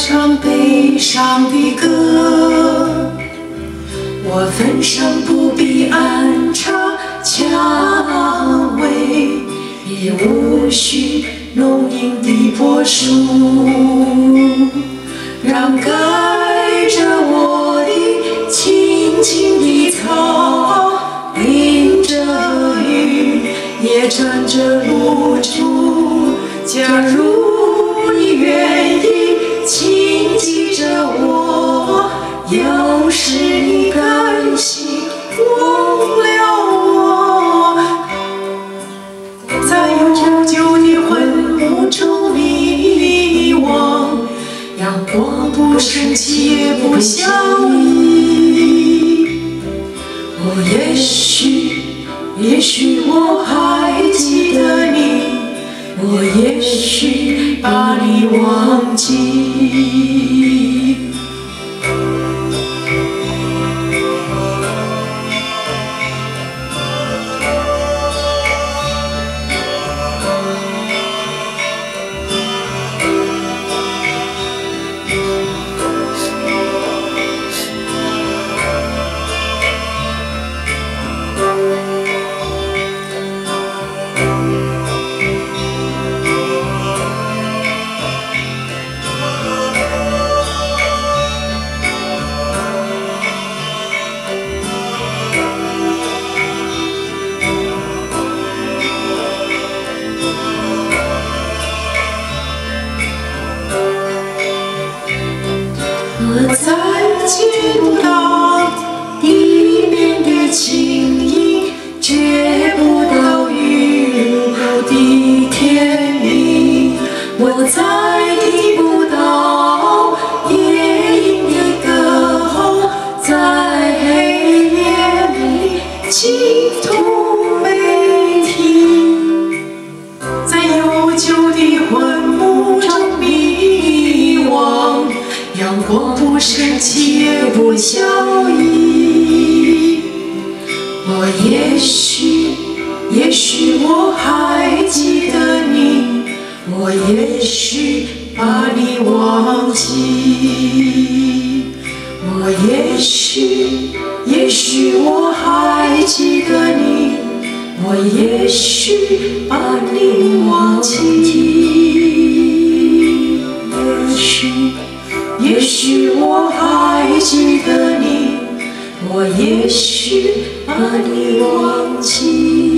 唱悲伤的歌，我焚香不必暗插蔷薇，也无需浓荫的柏树，让盖着我的青青的草，淋着雨也沾着露珠。假如你愿意轻记着我，要是你甘心忘了我，在悠久的昏幕中迷惘，阳光不升起也不消翳。我也许我还记得你，我也许把你忘记。我再见不到一面的情意，觉不到雨后的甜蜜，我再听不到夜莺的歌喉，在黑夜里倾吐悲啼，在悠久的昏幕中迷惘，阳光不升起也不消翳。我也许我还记得你，我也许把你忘记。我也许我还记得你，我也许把你忘记。也许我还记得你，我也许把你忘记。